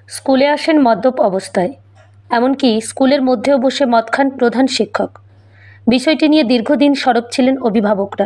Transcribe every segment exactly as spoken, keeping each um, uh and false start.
স্কুলে আসেন মদ্যপ অবস্থায়, এমনকি স্কুলের মধ্যেও বসে মদ খান প্রধান শিক্ষক। বিষয়টি নিয়ে দীর্ঘদিন সরব ছিলেন অভিভাবকরা।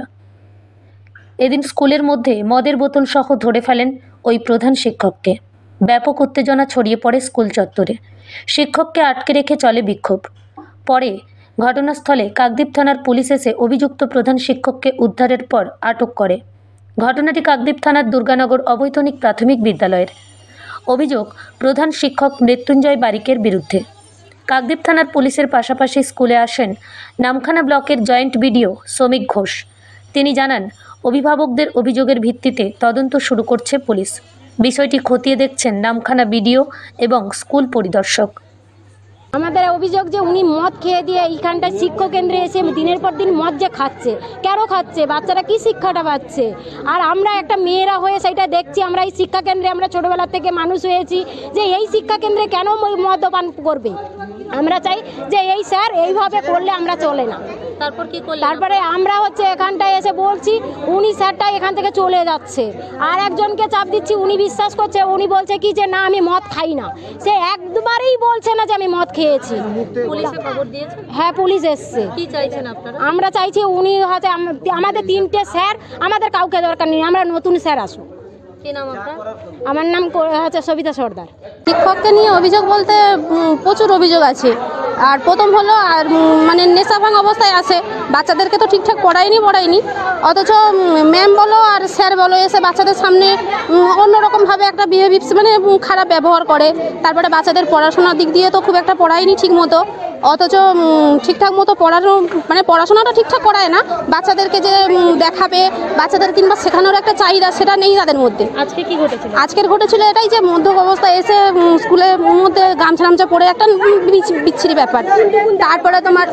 এদিন স্কুলের মধ্যে মদের বোতল সহ ধরে ফেলেন ওই প্রধান শিক্ষককে। ব্যাপক উত্তেজনা ছড়িয়ে পড়ে স্কুল চত্বরে। শিক্ষককে আটকে রেখে চলে বিক্ষোভ। পরে ঘটনাস্থলে কাকদ্বীপ থানার পুলিশ এসে অভিযুক্ত প্রধান শিক্ষককে উদ্ধারের পর আটক করে। ঘটনাটি কাকদ্বীপ থানার দুর্গানগর অবৈতনিক প্রাথমিক বিদ্যালয়ের। অভিযোগ প্রধান শিক্ষক মৃত্যুঞ্জয় বারিকের বিরুদ্ধে। কাকদ্বীপ থানার পুলিশের পাশাপাশি স্কুলে আসেন নামখানা ব্লকের জয়েন্ট বিডিও শ্রমিক ঘোষ। তিনি জানান, অভিভাবকদের অভিযোগের ভিত্তিতে তদন্ত শুরু করছে পুলিশ। বিষয়টি খতিয়ে দেখছেন নামখানা বিডিও এবং স্কুল পরিদর্শক। আমাদের অভিযোগ যে উনি মদ খেয়ে দিয়ে এইখানটায় শিক্ষা কেন্দ্রে এসে দিনের পর দিন মদ যে খাচ্ছে, কেন খাচ্ছে, বাচ্চারা কি শিক্ষাটা পাচ্ছে? আর আমরা একটা মেয়েরা হয়ে সেটা দেখছি। আমরা এই শিক্ষা কেন্দ্রে আমরা ছোটবেলা থেকে মানুষ হয়েছি যে এই শিক্ষা কেন্দ্রে কেন মদ্যপান করবে। আমরা চাই যে এই স্যার এইভাবে করলে আমরা চলে না। তারপর কি করলেন? তারপরে আমরা হচ্ছে এখানটায় এসে বলছি, উনি স্যারটা এখান থেকে চলে যাচ্ছে। আর একজনকে চাপ দিচ্ছি, উনি বিশ্বাস করছে, উনি বলছে কি যে না আমি মদ খাই না। সে একবারেই বলছে না যে আমি মদ খেয়েছি। পুলিশে খবর দিয়েছে? হ্যাঁ, পুলিশ এসছে। কি চাইছেন আপনারা? আমরা চাইছি উনি হচ্ছে আমাদের তিনটে স্যার, আমাদের কাউকে দরকার নেই, আমরা নতুন স্যার আসুক। কি নাম আপনার? আমার নাম হচ্ছে সবিতা সর্দার। শিক্ষককে নিয়ে অভিযোগ বলতে প্রচুর অভিযোগ আছে। আর প্রথম হলো আর মানে নেশাভাঙ অবস্থায় আছে, বাচ্চাদেরকে তো ঠিকঠাক পড়ায়নি পড়ায়নি অথচ ম্যাম বলো আর স্যার বলো এসে বাচ্চাদের সামনে অন্যরকমভাবে একটা বিহেভিভস মানে খারাপ ব্যবহার করে। তারপরে বাচ্চাদের পড়াশোনার দিক দিয়ে তো খুব একটা পড়ায়নি ঠিক মতো, অথচ ঠিকঠাক মতো পড়ানো মানে পড়াশোনাটা ঠিকঠাক করায় না। বাচ্চাদেরকে যে দেখাবে, বাচ্চাদের কিংবা শেখানোর একটা চাহিদা সেটা নেই তাদের মধ্যে। আজকে কি ঘটেছিল? আজকের ঘটেছিল এটাই যে মধ্যক অবস্থায় এসে স্কুলের মধ্যে গামছা গামছা পরে একটা বিচ্ছিরি ব্যাপার। তারপরে তোমার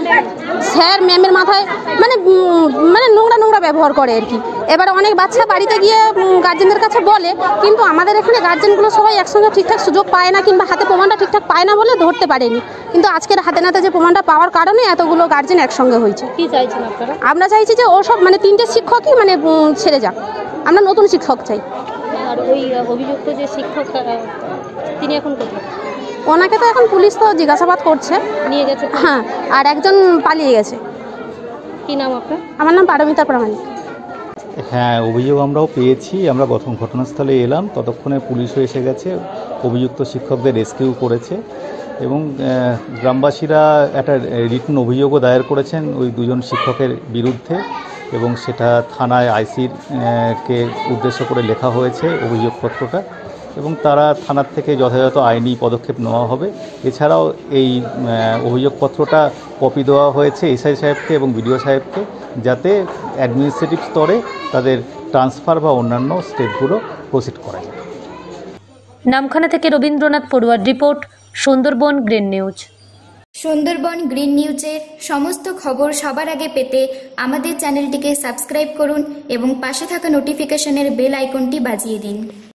স্যার ম্যামের মাথায় মানে মানে নোংরা নোংরা ব্যবহার করে আর কি। এবার অনেক বাচ্চা বাড়িতে গিয়ে গার্জেনদের কাছে বলে, কিন্তু আমাদের এখানে গার্জেনগুলো সবাই একসঙ্গে ঠিকঠাক সুযোগ পায় না কিংবা হাতে প্রমাণটা ঠিকঠাক পায় না বলে ধরতে পারেনি। কিন্তু আজকের হাতে নাতে যে প্রমাণটা পাওয়ার কারণে এতগুলো গার্জেন একসঙ্গে হয়েছে। কি চাইছেন আপনারা? আমরা চাইছি যে ওসব মানে তিনটে শিক্ষকই মানে ছেড়ে যাক, আমরা নতুন শিক্ষক চাই। আর ওই অভিযুক্ত যে শিক্ষক তিনি এখন কোথায়? ওনাকে তো এখন পুলিশ তো জিজ্ঞাসাবাদ করছে, নিয়ে গেছে। হ্যাঁ, আর একজন পালিয়ে গেছে। কি নাম আপনার? আমার নাম পারমিতা প্রামাণিক। হ্যাঁ, অভিযোগ আমরাও পেয়েছি। আমরা প্রথম ঘটনাস্থলে এলাম, ততক্ষণে পুলিশও এসে গেছে, অভিযুক্ত শিক্ষকদের রেস্কিউ করেছে এবং গ্রামবাসীরা একটা রিটন অভিযোগও দায়ের করেছেন ওই দুজন শিক্ষকের বিরুদ্ধে এবং সেটা থানায় আইসির কে উদ্দেশ্য করে লেখা হয়েছে অভিযোগপত্রটা এবং তারা থানার থেকে যথাযথ আইনি পদক্ষেপ নেওয়া হবে। এছাড়াও এই অভিযোগপত্রটা কপি দেওয়া হয়েছে এসআই সাহেবকে এবং বিডিও সাহেবকে, যাতে অ্যাডমিনিস্ট্রেটিভ স্তরে তাদের ট্রান্সফার বা অন্যান্য স্টেপগুলো প্রসিড করা যায়। নামখানা থেকে রবীন্দ্রনাথ পড়ুয়ার report, Sundarban green news. Sundarban green নিউজের সমস্ত খবর সবার আগে পেতে আমাদের চ্যানেলটিকে সাবস্ক্রাইব করুন এবং পাশে থাকা নোটিফিকেশনের বেল আইকনটি বাজিয়ে দিন।